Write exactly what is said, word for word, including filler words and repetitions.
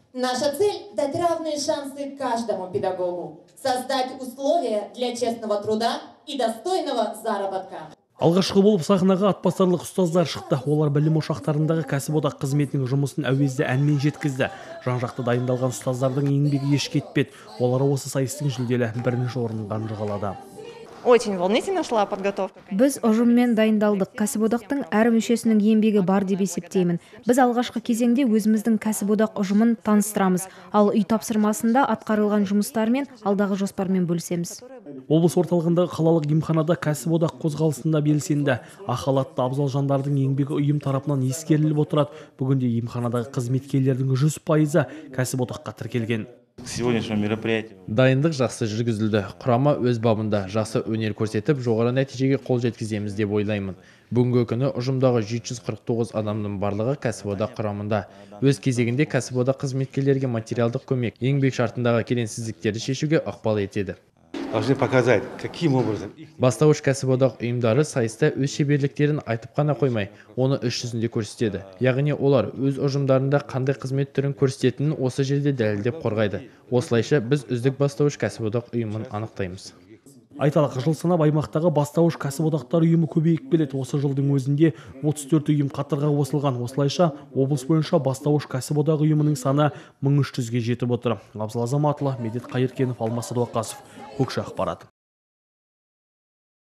Наша цель – дать равные шансы каждому педагогу, создать условия для честного труда и достойного заработка. Алғашқы болып сахнаға атбасарлық ұстаздар шықты. Олар білім ошақтарындағы кәсіподақ қызметінің жұмысын әуезді әнмен жеткізді. Жан-жақты дайындалған ұстаздардың еңбегі еш кетпеді. Олар осы сайыстың жүлделі бірінші орнын қанжығалады. Очень волнительно шла подготовка. Біз ұжыммен дайындалдық. Кәсіподақтың әр мүшесінің еңбегі бар деп есептеймін. Біз алғашқы кезеңде өзіміздің кәсіподақ ұжымын таныстырамыз, ал үй тапсырмасында атқарылған жұмыстармен алдағы жоспармен бөлісеміз. Облыс орталығындағы қалалық емханада кәсіподақ қозғалысында белсенді. Ақ халатты абзал жандардың еңбегі ұйым тарапынан ескеріліп отырады. Бүгінде емханадағы қызметкерлердің жүз пайызы кәсіподаққа тіркелген. Дайындық жақсы жүргізілді. Құрама өз бабында жақсы өнер көрсетіп, жоғары нәтижеге қол жеткіземіз деп ойлаймын. Бүгінгі күні ұжымдағы жеті жүз қырық тоғыз адамның барлығы кәсіподақ құрамында. Өз кезегінде кәсіподақ қызметкерлерге материалдық көмек, еңбек шартындағы келеңсіздіктерді шешуге ықпал етеді. Должны показать, каким образом. Бастауыш кәсіподақ ұйымдары сайыста өз шеберліктерін айтып қана қоймай, оны іс жүзінде көрсетеді. Яғни олар өз ұжымдарында қандай қызмет түрін көрсететінін осы жерде дәлелдеп қорғайды. Осылайша біз үздік бастауыш кәсіподақ ұйымын анықтаймыз. Айталық, жыл санап аймақтағы бастауыш кәсіподақтар ұйымы көбейіп келеді. Осы жылдың өзінде отыз төрт ұйым қатарға қосылған. Осылайша облыс бойынша бастауыш кәсіподақ ұйымының саны мың үш жүзге жетіп отыр. Абзал Азаматұлы, Медет Қайыркенов, Алмас Садуақасов, Көкше ақпарат.